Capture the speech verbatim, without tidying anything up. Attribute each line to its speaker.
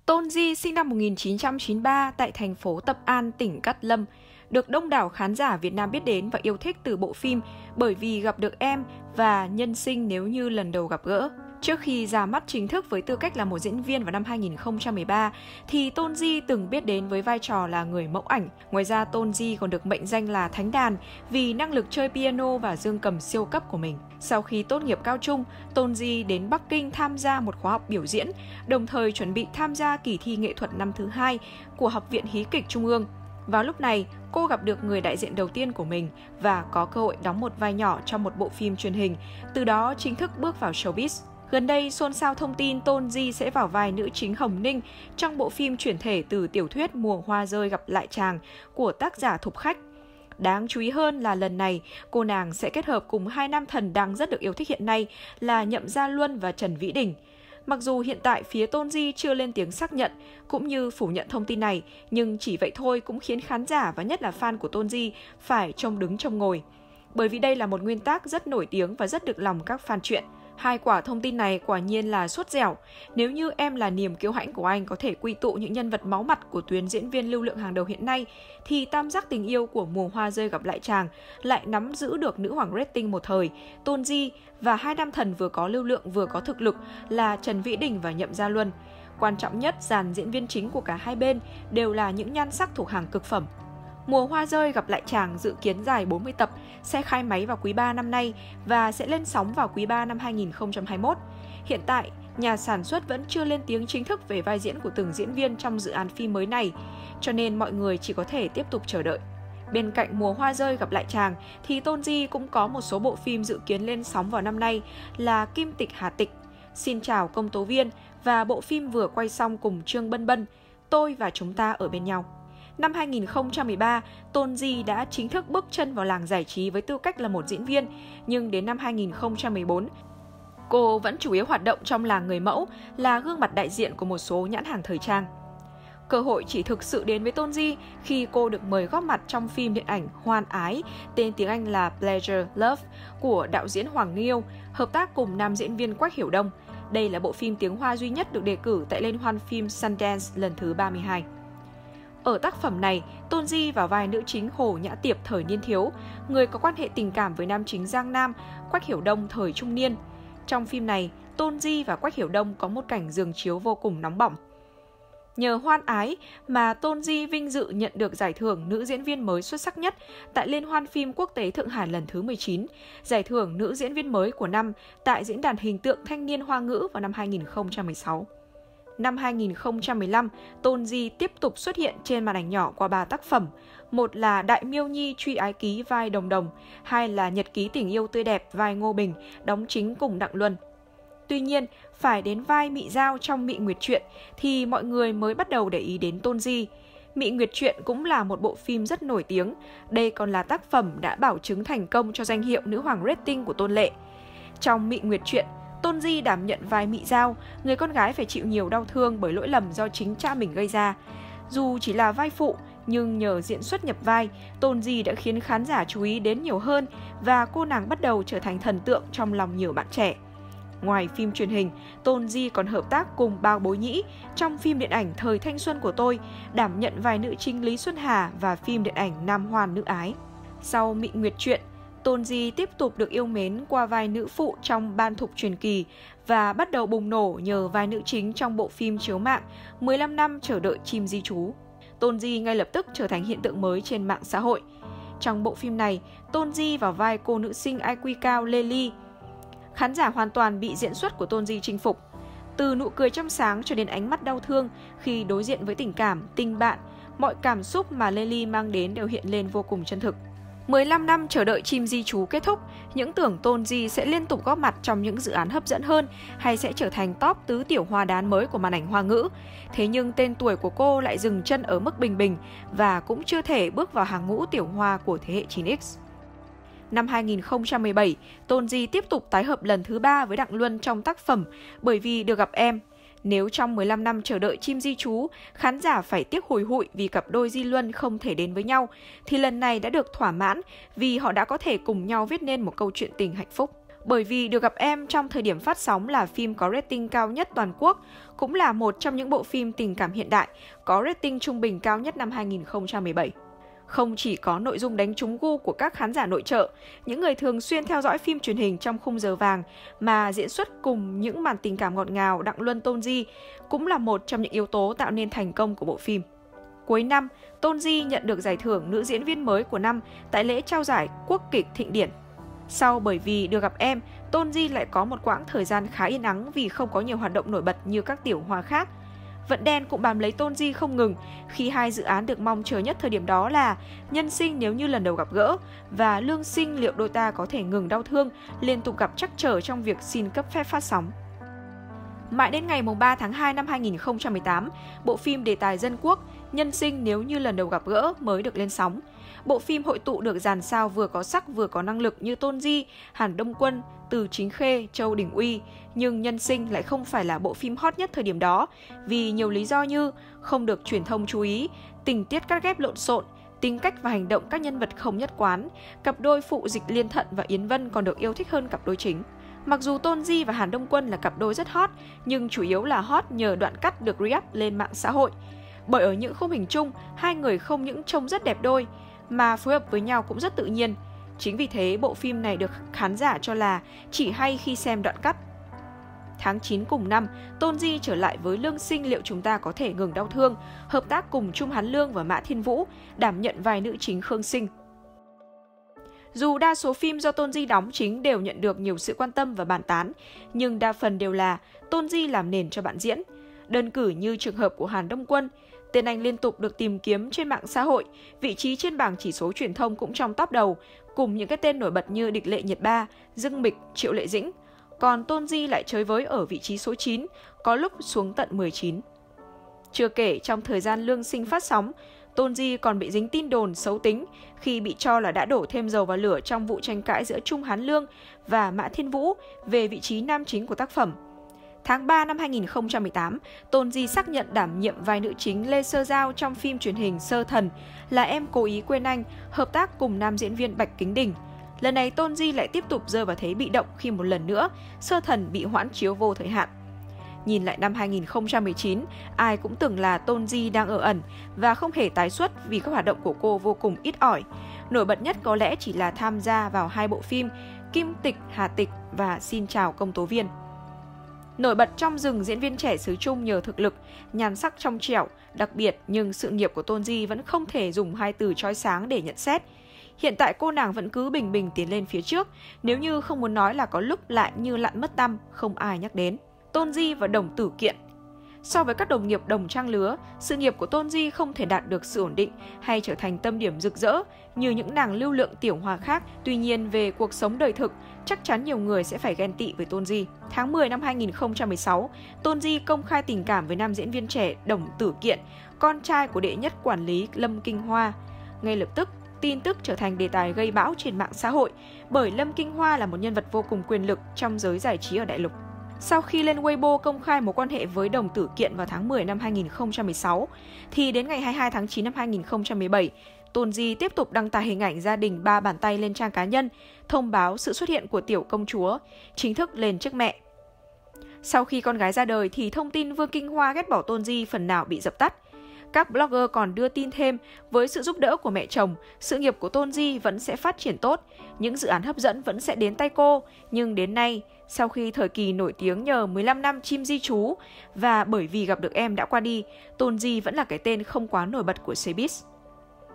Speaker 1: Tôn Di sinh năm một nghìn chín trăm chín mươi ba tại thành phố Tập An, tỉnh Cát Lâm, được đông đảo khán giả Việt Nam biết đến và yêu thích từ bộ phim Bởi vì gặp được em và Nhân sinh nếu như lần đầu gặp gỡ. Trước khi ra mắt chính thức với tư cách là một diễn viên vào năm hai nghìn không trăm mười ba, thì Tôn Di từng biết đến với vai trò là người mẫu ảnh. Ngoài ra, Tôn Di còn được mệnh danh là Thánh đàn vì năng lực chơi piano và dương cầm siêu cấp của mình. Sau khi tốt nghiệp cao trung, Tôn Di đến Bắc Kinh tham gia một khóa học biểu diễn, đồng thời chuẩn bị tham gia kỳ thi nghệ thuật năm thứ hai của Học viện Hí kịch Trung ương. Vào lúc này, cô gặp được người đại diện đầu tiên của mình và có cơ hội đóng một vai nhỏ trong một bộ phim truyền hình, từ đó chính thức bước vào showbiz. Gần đây, xôn xao thông tin Tôn Di sẽ vào vai nữ chính Hồng Ninh trong bộ phim chuyển thể từ tiểu thuyết Mùa hoa rơi gặp lại chàng của tác giả Thục Khách. Đáng chú ý hơn là lần này, cô nàng sẽ kết hợp cùng hai nam thần đang rất được yêu thích hiện nay là Nhậm Gia Luân và Trần Vĩ Đình. Mặc dù hiện tại phía Tôn Di chưa lên tiếng xác nhận cũng như phủ nhận thông tin này, nhưng chỉ vậy thôi cũng khiến khán giả và nhất là fan của Tôn Di phải trông đứng trông ngồi. Bởi vì đây là một nguyên tắc rất nổi tiếng và rất được lòng các fan truyện. Hai quả thông tin này quả nhiên là sốt dẻo. Nếu như em là niềm kiêu hãnh của anh có thể quy tụ những nhân vật máu mặt của tuyến diễn viên lưu lượng hàng đầu hiện nay, thì tam giác tình yêu của Mùa hoa rơi gặp lại chàng lại nắm giữ được nữ hoàng rating một thời, Tôn Di, và hai nam thần vừa có lưu lượng vừa có thực lực là Trần Vĩ Đình và Nhậm Gia Luân. Quan trọng nhất, dàn diễn viên chính của cả hai bên đều là những nhan sắc thuộc hàng cực phẩm. Mùa hoa rơi gặp lại chàng dự kiến dài bốn mươi tập, sẽ khai máy vào quý ba năm nay và sẽ lên sóng vào quý ba năm hai nghìn không trăm hai mươi mốt. Hiện tại, nhà sản xuất vẫn chưa lên tiếng chính thức về vai diễn của từng diễn viên trong dự án phim mới này, cho nên mọi người chỉ có thể tiếp tục chờ đợi. Bên cạnh Mùa hoa rơi gặp lại chàng thì Tôn Di cũng có một số bộ phim dự kiến lên sóng vào năm nay là Kim Tịch Hà Tịch, Xin chào công tố viên và bộ phim vừa quay xong cùng Trương Bân Bân, Tôi và chúng ta ở bên nhau. Năm hai nghìn không trăm mười ba, Tôn Di đã chính thức bước chân vào làng giải trí với tư cách là một diễn viên, nhưng đến năm hai nghìn không trăm mười bốn, cô vẫn chủ yếu hoạt động trong làng người mẫu, là gương mặt đại diện của một số nhãn hàng thời trang. Cơ hội chỉ thực sự đến với Tôn Di khi cô được mời góp mặt trong phim điện ảnh Hoan Ái, tên tiếng Anh là Pleasure Love, của đạo diễn Hoàng Nghiêu, hợp tác cùng nam diễn viên Quách Hiểu Đông. Đây là bộ phim tiếng Hoa duy nhất được đề cử tại Liên hoan phim Sundance lần thứ ba mươi hai. Ở tác phẩm này, Tôn Di vào vai nữ chính Hồ Nhã Tiệp thời niên thiếu, người có quan hệ tình cảm với nam chính Giang Nam, Quách Hiểu Đông thời trung niên. Trong phim này, Tôn Di và Quách Hiểu Đông có một cảnh giường chiếu vô cùng nóng bỏng. Nhờ Hoan Ái mà Tôn Di vinh dự nhận được giải thưởng nữ diễn viên mới xuất sắc nhất tại Liên hoan phim quốc tế Thượng Hải lần thứ mười chín, giải thưởng nữ diễn viên mới của năm tại Diễn đàn Hình tượng Thanh niên Hoa ngữ vào năm hai nghìn không trăm mười sáu. Năm hai nghìn không trăm mười lăm, Tôn Di tiếp tục xuất hiện trên màn ảnh nhỏ qua ba tác phẩm. Một là Đại Miêu Nhi truy ái ký vai Đồng Đồng, hai là Nhật ký tình yêu tươi đẹp vai Ngô Bình, đóng chính cùng Đặng Luân. Tuy nhiên, phải đến vai Mị Giao trong Mị Nguyệt Truyện thì mọi người mới bắt đầu để ý đến Tôn Di. Mị Nguyệt Truyện cũng là một bộ phim rất nổi tiếng. Đây còn là tác phẩm đã bảo chứng thành công cho danh hiệu nữ hoàng rating của Tôn Lệ. Trong Mị Nguyệt Truyện, Tôn Di đảm nhận vai Mị Giao, người con gái phải chịu nhiều đau thương bởi lỗi lầm do chính cha mình gây ra. Dù chỉ là vai phụ, nhưng nhờ diễn xuất nhập vai, Tôn Di đã khiến khán giả chú ý đến nhiều hơn và cô nàng bắt đầu trở thành thần tượng trong lòng nhiều bạn trẻ. Ngoài phim truyền hình, Tôn Di còn hợp tác cùng Bao Bối Nhĩ trong phim điện ảnh Thời thanh xuân của tôi, đảm nhận vai nữ chính Lý Xuân Hà và phim điện ảnh Nam Hoan Nữ Ái. Sau Mị Nguyệt Truyện, Tôn Di tiếp tục được yêu mến qua vai nữ phụ trong Ban Thục Truyền Kỳ và bắt đầu bùng nổ nhờ vai nữ chính trong bộ phim chiếu mạng mười lăm năm chờ đợi chim di trú. Tôn Di ngay lập tức trở thành hiện tượng mới trên mạng xã hội. Trong bộ phim này, Tôn Di vào vai cô nữ sinh i kiu cao Lê Ly. Khán giả hoàn toàn bị diễn xuất của Tôn Di chinh phục. Từ nụ cười trong sáng cho đến ánh mắt đau thương khi đối diện với tình cảm, tình bạn, mọi cảm xúc mà Lê Ly mang đến đều hiện lên vô cùng chân thực. mười lăm năm chờ đợi chim di trú kết thúc, những tưởng Tôn Di sẽ liên tục góp mặt trong những dự án hấp dẫn hơn hay sẽ trở thành top tứ tiểu hoa đán mới của màn ảnh Hoa ngữ. Thế nhưng tên tuổi của cô lại dừng chân ở mức bình bình và cũng chưa thể bước vào hàng ngũ tiểu hoa của thế hệ chín x. Năm hai nghìn không trăm mười bảy, Tôn Di tiếp tục tái hợp lần thứ ba với Đặng Luân trong tác phẩm Bởi vì được gặp em. Nếu trong mười lăm năm chờ đợi chim di trú, khán giả phải tiếc hùi hụi vì cặp đôi Di Luân không thể đến với nhau, thì lần này đã được thỏa mãn vì họ đã có thể cùng nhau viết nên một câu chuyện tình hạnh phúc. Bởi vì được gặp em trong thời điểm phát sóng là phim có rating cao nhất toàn quốc, cũng là một trong những bộ phim tình cảm hiện đại có rating trung bình cao nhất năm hai nghìn không trăm mười bảy. Không chỉ có nội dung đánh trúng gu của các khán giả nội trợ, những người thường xuyên theo dõi phim truyền hình trong khung giờ vàng mà diễn xuất cùng những màn tình cảm ngọt ngào Đặng Luân Tôn Di cũng là một trong những yếu tố tạo nên thành công của bộ phim. Cuối năm, Tôn Di nhận được giải thưởng nữ diễn viên mới của năm tại lễ trao giải Quốc kịch Thịnh Điển. Sau bởi vì được gặp em, Tôn Di lại có một quãng thời gian khá yên ắng vì không có nhiều hoạt động nổi bật như các tiểu hoa khác. Vận đen cũng bám lấy Tôn Di không ngừng khi hai dự án được mong chờ nhất thời điểm đó là Nhân sinh nếu như lần đầu gặp gỡ và Lương sinh liệu đôi ta có thể ngừng đau thương liên tục gặp trắc trở trong việc xin cấp phép phát sóng. Mãi đến ngày ba tháng hai năm hai nghìn không trăm mười tám, bộ phim đề tài dân quốc Nhân sinh nếu như lần đầu gặp gỡ mới được lên sóng. Bộ phim hội tụ được dàn sao vừa có sắc vừa có năng lực như Tôn Di, Hàn Đông Quân, Từ Chính Khê, Châu Đình Uy, nhưng Nhân sinh lại không phải là bộ phim hot nhất thời điểm đó vì nhiều lý do như không được truyền thông chú ý, tình tiết cắt ghép lộn xộn, tính cách và hành động các nhân vật không nhất quán, cặp đôi phụ Dịch Liên Thận và Yến Vân còn được yêu thích hơn cặp đôi chính. Mặc dù Tôn Di và Hàn Đông Quân là cặp đôi rất hot, nhưng chủ yếu là hot nhờ đoạn cắt được re-up lên mạng xã hội. Bởi ở những khung hình chung, hai người không những trông rất đẹp đôi, mà phối hợp với nhau cũng rất tự nhiên. Chính vì thế, bộ phim này được khán giả cho là chỉ hay khi xem đoạn cắt. Tháng chín cùng năm, Tôn Di trở lại với Lương sinh liệu chúng ta có thể ngừng đau thương, hợp tác cùng Trung Hán Lương và Mã Thiên Vũ, đảm nhận vai nữ chính Khương Sinh. Dù đa số phim do Tôn Di đóng chính đều nhận được nhiều sự quan tâm và bàn tán, nhưng đa phần đều là Tôn Di làm nền cho bạn diễn. Đơn cử như trường hợp của Hàn Đông Quân, tên anh liên tục được tìm kiếm trên mạng xã hội, vị trí trên bảng chỉ số truyền thông cũng trong top đầu, cùng những cái tên nổi bật như Địch Lệ Nhiệt Ba, Dương Mịch, Triệu Lệ Dĩnh. Còn Tôn Di lại chơi với ở vị trí số chín, có lúc xuống tận mười chín. Chưa kể trong thời gian Lương sinh phát sóng, Tôn Di còn bị dính tin đồn xấu tính khi bị cho là đã đổ thêm dầu vào lửa trong vụ tranh cãi giữa Trung Hán Lương và Mã Thiên Vũ về vị trí nam chính của tác phẩm. Tháng ba năm hai nghìn không trăm mười tám, Tôn Di xác nhận đảm nhiệm vai nữ chính Lê Sơ Giao trong phim truyền hình Sơ Thần là Em cố ý quên anh, hợp tác cùng nam diễn viên Bạch Kính Đình. Lần này Tôn Di lại tiếp tục rơi vào thế bị động khi một lần nữa Sơ Thần bị hoãn chiếu vô thời hạn. Nhìn lại năm hai nghìn không trăm mười chín, ai cũng tưởng là Tôn Di đang ở ẩn và không hề tái xuất vì các hoạt động của cô vô cùng ít ỏi. Nổi bật nhất có lẽ chỉ là tham gia vào hai bộ phim Kim Tịch, Hà Tịch và Xin chào công tố viên. Nổi bật trong rừng diễn viên trẻ xứ Trung nhờ thực lực, nhan sắc trong trẻo, đặc biệt nhưng sự nghiệp của Tôn Di vẫn không thể dùng hai từ chói sáng để nhận xét. Hiện tại cô nàng vẫn cứ bình bình tiến lên phía trước, nếu như không muốn nói là có lúc lại như lặn mất tăm, không ai nhắc đến. Tôn Di và Đồng Tử Kiện. So với các đồng nghiệp đồng trang lứa, sự nghiệp của Tôn Di không thể đạt được sự ổn định hay trở thành tâm điểm rực rỡ như những nàng lưu lượng tiểu hoa khác. Tuy nhiên, về cuộc sống đời thực, chắc chắn nhiều người sẽ phải ghen tị với Tôn Di. Tháng mười năm hai nghìn không trăm mười sáu, Tôn Di công khai tình cảm với nam diễn viên trẻ Đồng Tử Kiện, con trai của đệ nhất quản lý Lâm Kinh Hoa. Ngay lập tức, tin tức trở thành đề tài gây bão trên mạng xã hội bởi Lâm Kinh Hoa là một nhân vật vô cùng quyền lực trong giới giải trí ở đại lục. Sau khi lên Weibo công khai mối quan hệ với Đồng Tử Kiện vào tháng mười năm hai nghìn không trăm mười sáu, thì đến ngày hai mươi hai tháng chín năm hai nghìn không trăm mười bảy, Tôn Di tiếp tục đăng tải hình ảnh gia đình ba bàn tay lên trang cá nhân, thông báo sự xuất hiện của tiểu công chúa, chính thức lên chức mẹ. Sau khi con gái ra đời thì thông tin Vương Kinh Hoa ghét bỏ Tôn Di phần nào bị dập tắt. Các blogger còn đưa tin thêm với sự giúp đỡ của mẹ chồng, sự nghiệp của Tôn Di vẫn sẽ phát triển tốt, những dự án hấp dẫn vẫn sẽ đến tay cô. Nhưng đến nay, sau khi thời kỳ nổi tiếng nhờ mười lăm năm Chim Di Trú và Bởi vì gặp được em đã qua đi, Tôn Di vẫn là cái tên không quá nổi bật của showbiz.